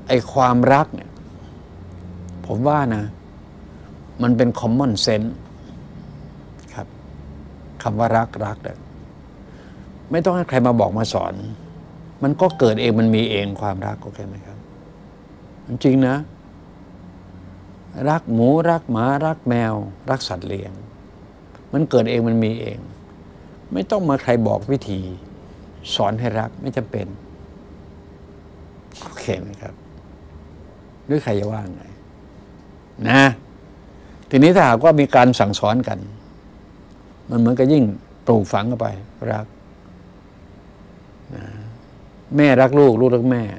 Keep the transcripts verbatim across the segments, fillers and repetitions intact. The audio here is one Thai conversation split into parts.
ไอ้ความรักเนี่ยผมว่านะมันเป็น common sense ครับคำว่ารักรักเนี่ยไม่ต้องให้ใครมาบอกมาสอนมันก็เกิดเองมันมีเองความรักโอเคไหมครับจริงนะรักหมูรักหมารักแมวรักสัตว์เลี้ยงมันเกิดเองมันมีเองไม่ต้องมาใครบอกวิธีสอนให้รักไม่จำเป็นโอเคไหมครับหรือใครจะว่าไงนะทีนี้ถ้าหากว่ามีการสั่งสอนกันมันเหมือนกับยิ่งปลูกฝังเข้าไปรักนะแม่รักลูกลูกรักแม่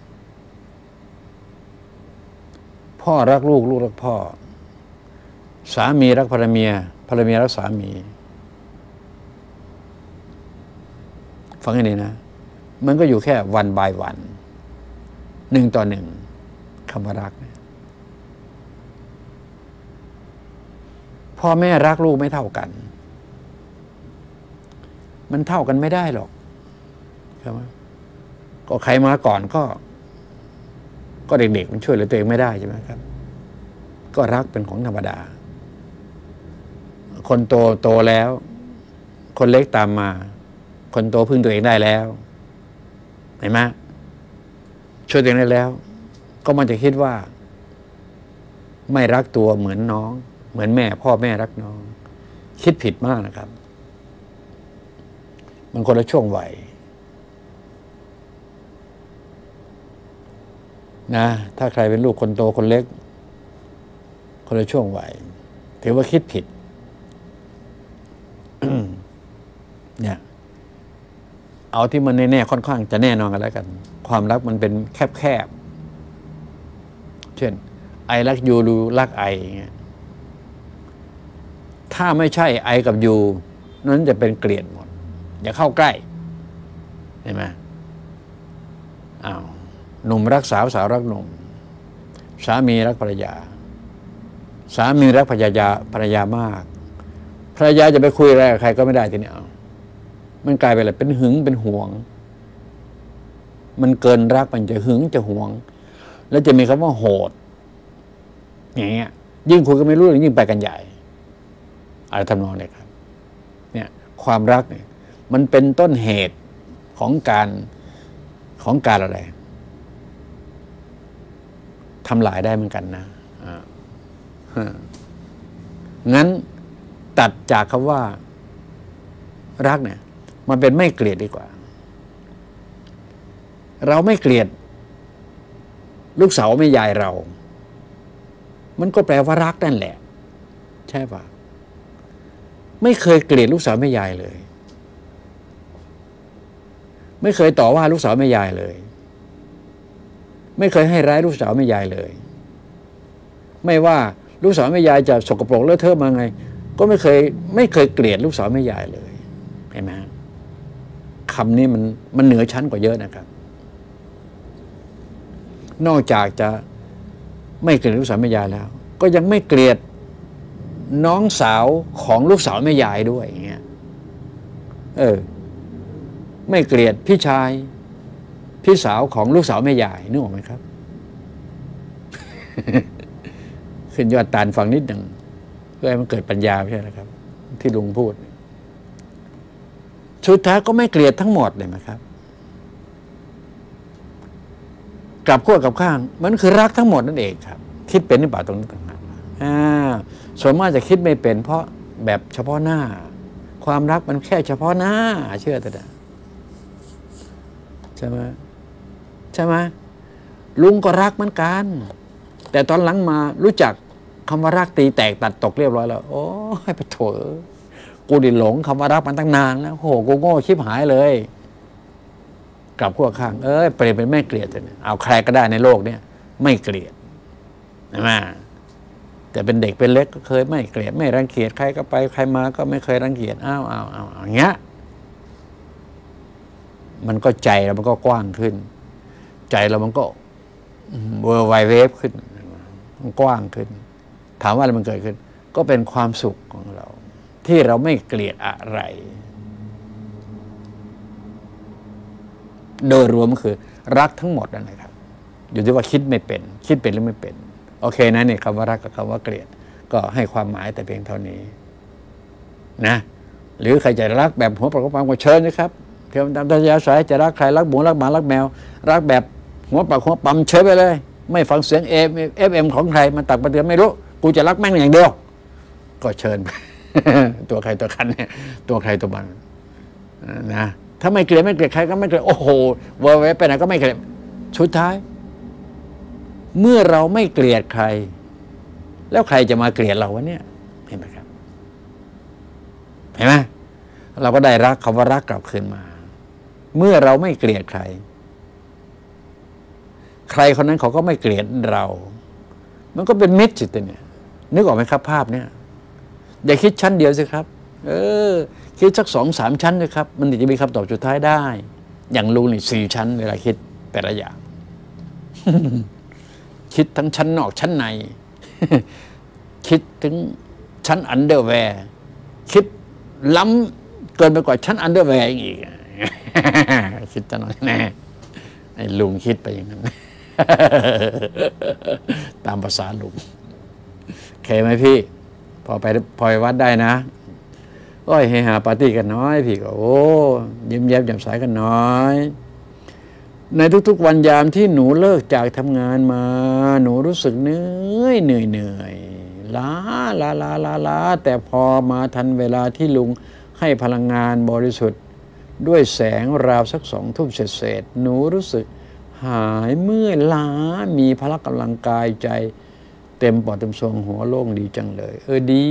พ่อรักลูกลูกรักพ่อสามีรักภรรยาภรรยารักสามีฟังให้ดีนะมันก็อยู่แค่วันบายวันหนึ่งต่อหนึ่งคำว่ารักพ่อแม่รักลูกไม่เท่ากันมันเท่ากันไม่ได้หรอกใช่ไหมก็ใครมาก่อนก็ก็เด็กๆมันช่วยเหลือตัวเองไม่ได้ใช่ไหมครับก็รักเป็นของธรรมดาคนโตโตแล้วคนเล็กตามมาคนโตพึ่งตัวเองได้แล้วเห็นไหมช่วยตัวเองได้แล้วก็มันจะคิดว่าไม่รักตัวเหมือนน้องเหมือนแม่พ่อแม่รักน้องคิดผิดมากนะครับมันคนละช่วงวัยนะถ้าใครเป็นลูกคนโตคนเล็กคนละช่วงวัยถือว่าคิดผิด เนี่ยเอาที่มันแน่ๆค่อนข้างจะแน่นอนกันแล้วกันความรักมันเป็นแคบๆเช่นไอรักยูรูรักไออย่างเงี้ยถ้าไม่ใช่ไอกับยูนั้นจะเป็นเกลียดหมดอย่าเข้าใกล้เห็นไหมอ้าวหนุ่มรักสาวสาวรักหนุ่มสามีรักภรรยาสามีรักภรรยาภรรยามากภรรยาจะไปคุยอะไรกับใครก็ไม่ได้ทีนี้เอามันกลายเป็นอะไรเป็นหึงเป็นห่วงมันเกินรักมันจะหึงจะห่วงแล้วจะมีคำว่าโหดอย่างเงี้ยยิ่งคุยก็ไม่รู้เรื่องยิ่งไปกันใหญ่อะไรทำนองนี้ครับเนี่ยความรักเนี่ยมันเป็นต้นเหตุของการของการอะไรทำลายได้เหมือนกันนะงั้นตัดจากคำว่ารักเนี่ยมันเป็นไม่เกลียดดีกว่าเราไม่เกลียดลูกสาวแม่ยายเรามันก็แปลว่ารักนั่นแหละใช่ปะไม่เคยเกลียดลูกสาวแม่ยายเลยไม่เคยต่อว่าลูกสาวแม่ยายเลยไม่เคยให้ร้ายลูกสาวแม่ยายเลยไม่ว่าลูกสาวแม่ยายจะสกปรกเลอะเทอะมาไงก็ไม่เคยไม่เคยเกลียดลูกสาวแม่ยายเลยเห็นไหมคำนี้มันมันเหนือชั้นกว่าเยอะนะครับนอกจากจะไม่เกลียดลูกสาวแม่ยายแล้วก็ยังไม่เกลียดน้องสาวของลูกสาวแม่ยายด้วยอย่างเงี้ยเออไม่เกลียดพี่ชายพี่สาวของลูกสาวแม่ยายนึกออกไหมครับ ขึ้นยอดตาลฟังนิดหนึ่งเพื่อให้มันเกิดปัญญาใช่ไหมครับที่ลุงพูดสุดท้ายก็ไม่เกลียดทั้งหมดเลยนะครับกลับขั้วกับข้างมันคือรักทั้งหมดนั่นเองครับคิดเป็นหรือเปล่าตรงนี้ต่างหากอ่าส่วนมากจะคิดไม่เป็นเพราะแบบเฉพาะหน้าความรักมันแค่เฉพาะหน้าเชื่อแต่เด้อใช่ไหมใช่ไหมลุงก็รักเหมือนกันแต่ตอนหลังมารู้จักคำว่ารักตีแตกตัดตกเรียบร้อยแล้วโอ้ยไปโถกูดิหลงคำว่ารักมันตั้งนานแล้วโหกูโง่ชิบหายเลยกลับขั้วข้างเอ้ยเปลี่ยนเป็นไม่เกลียดเลยเอาใครก็ได้ในโลกเนี้ยไม่เกลียดใช่ไหมแต่เป็นเด็กเป็นเล็กก็เคยไม่เกลียดไม่รังเกียจใครก็ไปใครมาก็ไม่เคยรังเกียจอ้าวอ้าวอ้าวอย่างเงี้ยมันก็ใจเรามันก็กว้างขึ้นใจเรามันก็เวอร์ไวเวฟขึ้นมันกว้างขึ้นถามว่าอะไรมันเกิดขึ้นก็เป็นความสุขของเราที่เราไม่เกลียดอะไรโดยรวมก็คือรักทั้งหมดนั่นแหละครับอยู่ที่ว่าคิดไม่เป็นคิดเป็นหรือไม่เป็นโอเคนะนี่คำว่ารักกับคำว่าเกลียดก็ให้ความหมายแต่เพียงเท่านี้นะหรือใครจะรักแบบหัวปากหัวปั๊มก็เชิญนะครับเที่ยวตามทัศยาสายจะรักใครรักหมูรักหมารักแมวรักแบบหัวปากหัวปั๊มเชิญไปเลยไม่ฟังเสียงเอฟเอฟเอ็มของใครมันตักประเตือนไม่รู้กูจะรักแม่งอย่างเดียวก็เชิญ ตัวใครตัวคันเนี่ยตัวใครตัวมันนะถ้าไม่เกลียดไม่เกลียดใครก็ไม่เกลียดโอ้โหเวอร์เวฟไปไหนก็ไม่เกลียดสุดท้ายเมื่อเราไม่เกลียดใครแล้วใครจะมาเกลียดเราวะเนี่ยเห็นไหมครับเห็นไหมเราก็ได้รักคำว่ารักกลับคืนมาเมื่อเราไม่เกลียดใครใครคนนั้นเขาก็ไม่เกลียดเรามันก็เป็นมิตรจิตเนี่ยนึกออกไหมครับภาพเนี่ยอย่าคิดชั้นเดียวสิครับเออคิดสักสองสามชั้นเลยครับมันถึงจะมีคำตอบสุดท้ายได้อย่างลุงนี่สี่ชั้นเวลาคิดแต่ละอย่าง คิดทั้งชั้นนอกชั้นใน คิดถึงชั้นอันเดอร์แวร์คิดล้ำเกินไปกว่าชั้นอันเดอร์แวร์อีก คิดจะหน่อยแน่ไอ้ลุงคิดไปอย่างนั้น ตามภาษาลุงโอเคไหมพี่พอไปพอไปวัดได้นะโอ้ยเฮฮาปาร์ตี้กันน้อยพี่ก็โอ้ยิ้มแย้มแจ่มใสกันน้อยในทุกๆวันยามที่หนูเลิกจากทำงานมาหนูรู้สึกเหนื่อยเหนื่อยเหนื่อยล้าล้าล้าล้าล้าแต่พอมาทันเวลาที่ลุงให้พลังงานบริสุทธิ์ด้วยแสงราวสักสองทุ่มเศษหนูรู้สึกหายเมื่อยล้ามีพละกำลังกายใจเต็มปอดเต็มทรงหัวโล่งดีจังเลยเออดี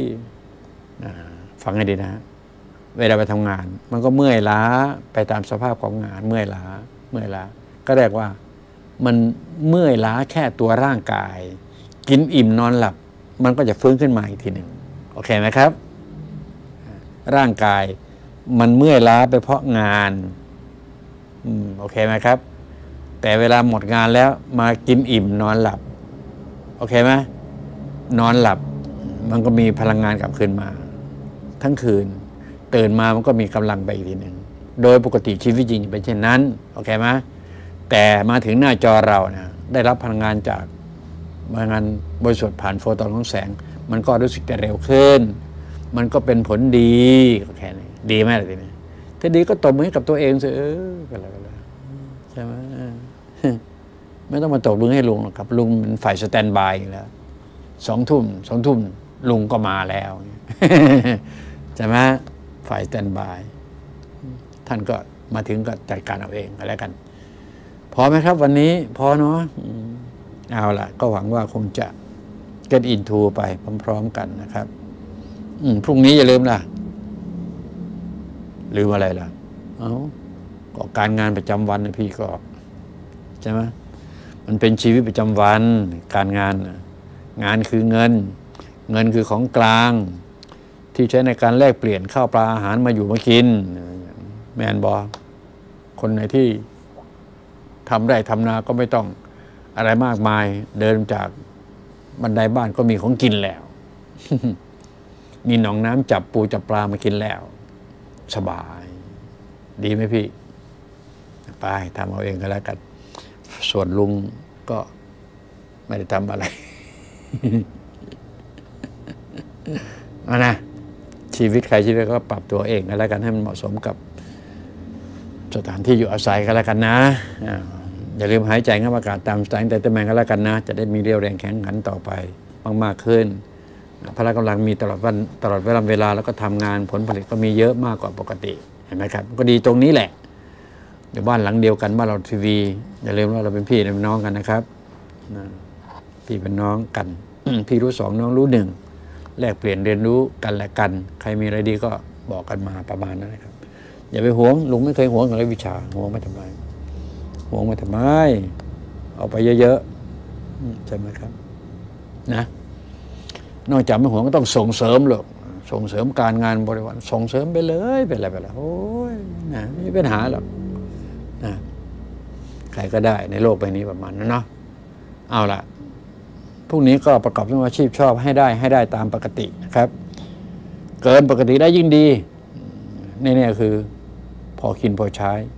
ฟังให้ดีนะเวลาไปทำงานมันก็เมื่อยล้าไปตามสภาพของงานเมื่อยล้าเมื่อยล้าก็เรียกว่ามันเมื่อยล้าแค่ตัวร่างกายกินอิ่มนอนหลับมันก็จะฟื้นขึ้นมาอีกทีหนึ่งโอเคไหมครับร่างกายมันเมื่อยล้าไปเพราะงานอืมโอเคไหมครับแต่เวลาหมดงานแล้วมากินอิ่มนอนหลับโอเคไหมนอนหลับมันก็มีพลังงานกลับคืนมาทั้งคืนตื่นมามันก็มีกำลังไปอีกทีหนึ่งโดยปกติชีวิตจริงเป็นเช่นนั้นโอเคไหมแต่มาถึงหน้าจอเราเนี่ยได้รับพลังงานจากพลังงานบริสุทธิ์ผ่านโฟตอนของแสงมันก็รู้สึกจะเร็วขึ้นมันก็เป็นผลดีโอเคนี้ดีไหมล่ะทีนี้ถ้าดีก็ตบมือให้กับตัวเองสิเออก็แล้วกันใช่ไหมไม่ต้องมาตบมือให้ลุงหรอกครับลุงเป็นฝ่ายสแตนบายแล้วสองทุ่มสองทุ่มลุงก็มาแล้วใช่ไหมฝ่ายสแตนบายท่านก็มาถึงก็จัดการเอาเองก็แล้วกันพอไหมครับวันนี้พอเนาะเอาล่ะก็หวังว่าคงจะ get into ไปพร้อมๆกันนะครับพรุ่งนี้อย่าลืมล่ะลืมอะไรล่ะเอาก็การงานประจำวันนะพี่ก็ใช่ไหมมันเป็นชีวิตประจำวันการงานงานคือเงินเงินคือของกลางที่ใช้ในการแลกเปลี่ยนข้าวปลาอาหารมาอยู่มากินแมนบอคนไหนที่ทำไร่ทำนาก็ไม่ต้องอะไรมากมายเดินจากบันไดบ้านก็มีของกินแล้ว มีหนองน้ำจับปูจับปลามากินแล้วสบายดีไหมพี่ไปทำเอาเองก็แล้วกันส่วนลุงก็ไม่ได้ทำอะไร เอานะชีวิตใครชีวิตก็ปรับตัวเองก็แล้วกันให้มันเหมาะสมกับสถานที่อยู่อาศัยก็แล้วกันนะอย่าลืมหายใจเข้าอากาศตามสไตล์แต่ตแมงก็แล้วกันนะจะได้มีเรี่ยวแรงแข็งขันต่อไปมากๆขึ้นพละกำลังมีตลอดวันตลอดเวลาเวลาแล้วก็ทำงานผลผลิตก็มีเยอะมากกว่าปกติเห็นไหมครับก็ดีตรงนี้แหละอยู่บ้านหลังเดียวกันบ้านเราทีวีอย่าลืมว่าเราเป็นพี่เป็นน้องกันนะครับพี่เป็นน้องกัน พี่รู้สองน้องรู้หนึ่งแลกเปลี่ยนเรียนรู้กันและกันใครมีอะไรดีก็บอกกันมาประมาณนั้นนะครับอย่าไปหวงลุงไม่เคยหวงอะไรวิชาหวงไม่ทำไมหวงไม่ทำไมเอาไปเยอะๆใช่ไหมครับนะนอกจากไม่หวงก็ต้องส่งเสริมหรอกส่งเสริมการงานบริวารส่งเสริมไปเลยเป็นอะไรไปแล้วโอ้ยนะไม่มีปัญหาหรอกนะใครก็ได้ในโลกใบนี้ประมาณนั้นเนาะเอาล่ะพรุ่งนี้ก็ประกอบด้วยอาชีพชอบให้ได้ให้ได้ตามปกตินะครับเกินปกติได้ยิ่งดีนี่เนี่ยคือพอกินพอใช้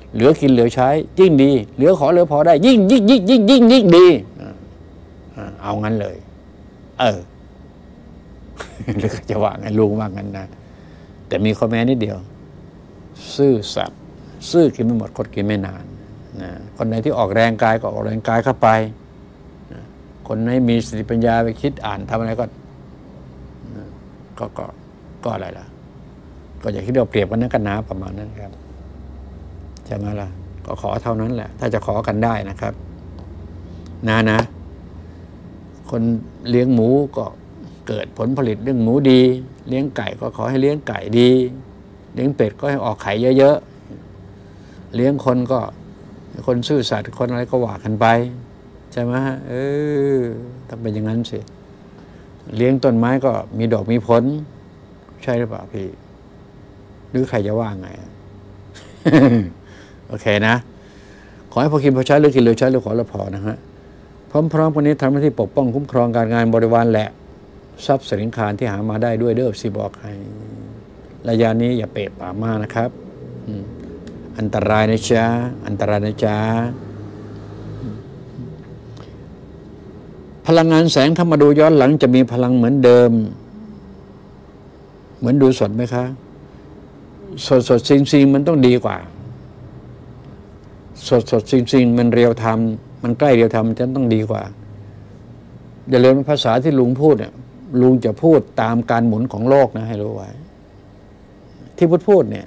เหลือกินเหลือใช้ยิ่งดีเหลือขอเหลือพอได้ยิ่งยิ่งยิ่งยิ่งยิ่งยิ่งดีเอางั้นเลยเออหรือจะว่าไงลุงว่างั้นนะแต่มีข้อแม้นิดเดียวซื่อสัตย์ซื่อกินไม่หมดคดกินไม่นานนะคนไหนที่ออกแรงกายก็ออกแรงกายเข้าไปนะคนไหนมีสติปัญญาไปคิดอ่านทำอะไรก็นะก็ก็ก็อะไรล่ะก็อย่าคิดว่าเปรียบกันนะกันหนาประมาณนั้นครับใช่ไหมล่ะก็ขอเท่านั้นแหละถ้าจะขอกันได้นะครับนะนะคนเลี้ยงหมูก็เกิดผลผลิตเรื่องหมูดีเลี้ยงไก่ก็ขอให้เลี้ยงไก่ดีเลี้ยงเป็ดก็ให้ออกไข่เยอะๆเลี้ยงคนก็คนซื่อสัตย์คนอะไรก็ว่ากันไปใช่ไหมฮะเออต้องเป็นอย่างนั้นสิเลี้ยงต้นไม้ก็มีดอกมีผลใช่หรือเปล่าพี่หรือใครจะว่าไง โอเคนะขอให้พอกินพอใช้หรือกินหรือใช้หรือขอละพอนะฮะพร้อมๆกันนี้ทำหน้าที่ปกป้องคุ้มครองการงานบริวารแหละทรัพย์สินคารที่หามาได้ด้วยเด้อสิบอกให้ระยะนี้อย่าเปะปากมากนะครับอันตรายนะจ๊ะอันตรายนะจ๊ะพลังงานแสงถ้ามาดูย้อนหลังจะมีพลังเหมือนเดิมเหมือนดูสดไหมคะสดสดจริงจริงมันต้องดีกว่าสดสดจริงจริงมันเรียวไทม์มันใกล้เรียวไทม์จะต้องดีกว่าอย่าลืมภาษาที่ลุงพูดเนี่ยลุงจะพูดตามการหมุนของโลกนะให้รู้ไว้ที่พูดพูดเนี่ย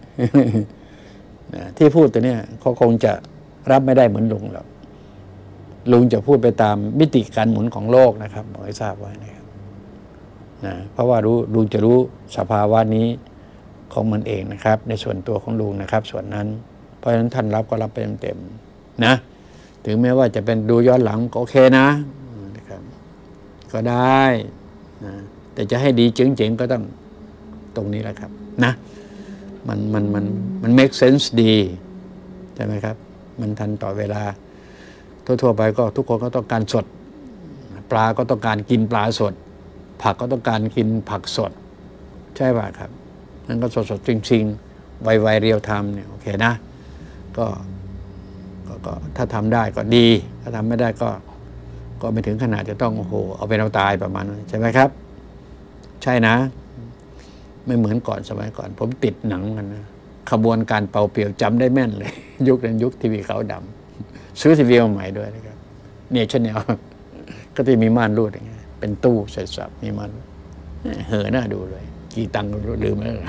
ที่พูดตัวเนี้ยเขาคงจะรับไม่ได้เหมือนลุงหรอกลุงจะพูดไปตามมิติการหมุนของโลกนะครับบอกให้ทราบไว้นะครับนะเพราะว่ารู้ลุงจะรู้สภาวะนี้ของมันเองนะครับในส่วนตัวของลุงนะครับส่วนนั้นเพราะฉะนั้นท่านรับก็รับไปเต็มๆนะถึงแม้ว่าจะเป็นดูย้อนหลังก็โอเคนะนะครับก็ได้นะแต่จะให้ดีเจ๋งๆก็ต้องตรงนี้แหละครับนะมันมันมันมัน make sense ดีใช่ไหมครับมันทันต่อเวลาทั่วๆไปก็ทุกคนก็ต้องการสดปลาก็ต้องการกินปลาสดผักก็ต้องการกินผักสดใช่ป่ะครับนั่นก็สดๆจริงๆไวๆเรียวไทม์เนี่ยโอเคนะก็ก็ถ้าทำได้ก็ดีถ้าทำไม่ได้ก็ก็ไม่ถึงขนาดจะต้องโอ้โหเอาเป็นเอาตายประมาณนั้นใช่ไหมครับใช่นะไม่เหมือนก่อนสมัยก่อนผมติดหนังกันนะขบวนการเป่าเปียวจำได้แม่นเลยยุคนั้นยุคทีวีขาวดำซื้อทีวีมาใหม่ด้วยนะครับเนี่ยชแนลก็จะมีม่านรูดอย่างเงี้ยเป็นตู้ใส่สับมีมันเห่อหน้าดูเลยกี่ตังค์ลืมแล้ว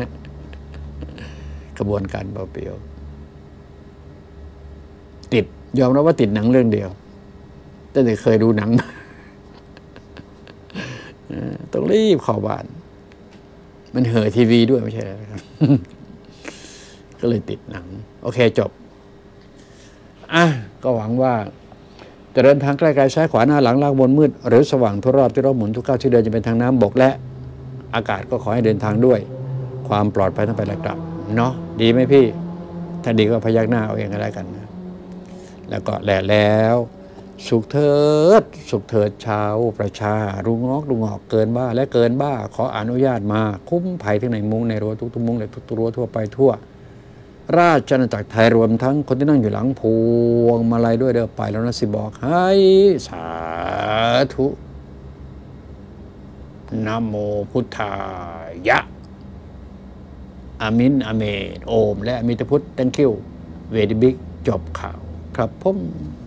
ขบวนการเป่าเปียวติดยอมรับว่าติดหนังเรื่องเดียวแต่ไม่เคยดูหนังต้องรีบเข้าบ้านมันเห่อทีวีด้วยไม่ใช่ครับก็เลยติดหนังโอเคจบอ่ะก็หวังว่าจะเดินทางใกล้ๆซ้ายขวาหน้าหลังล่างบนมืดหรือสว่างทั่วรอบที่รอบหมุนทุกก้าวที่เดินจะเป็นทางน้ำบกและอากาศก็ขอให้เดินทางด้วยความปลอดภัยทั้งไปและกลับเนาะดีไหมพี่ถ้าดีก็พยักหน้าเอาเองก็แล้วกันนะแล้วก็แหละแล้วสุขเถิดสุขเถิดชาวประชารุงอกรุงออกเกินบ้าและเกินบ้าขออนุญาตมาคุ้มภัยทั้งในมุ้งในรั้วทุกๆมุ้งในทุกๆรั้วทั่วไปทั่วราชอาณาจักรไทยรวมทั้งคนที่นั่งอยู่หลังพวงมาลัยด้วยเด้อไปแล้วนะสิบอกให้สาธุนะโมพุทธายะอามินอาเมนโอมและอมิตพุทธ thank you very big จบข่าวครับผม